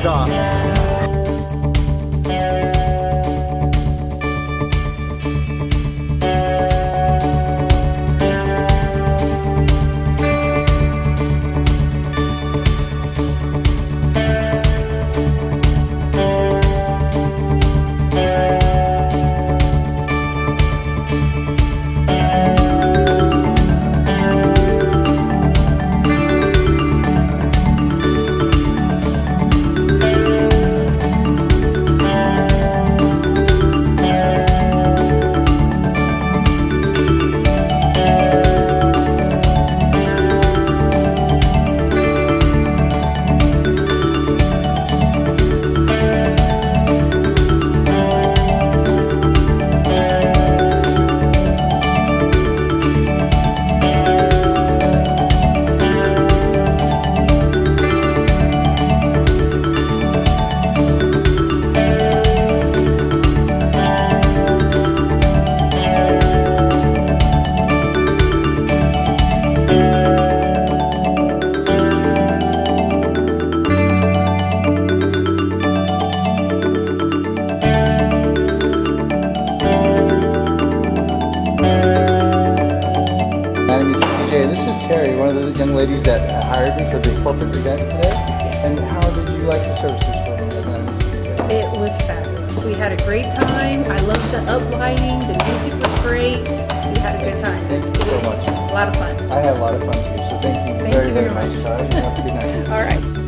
turned off. This is Terry, one of the young ladies that hired me for the corporate event today. And how did you like the services from Atlanta Music DJ? It was fabulous. We had a great time. I loved the uplighting. The music was great. We had a good time. Thank you so much. A lot of fun. I had a lot of fun too, so thank you very, very much. Have a good night. All right.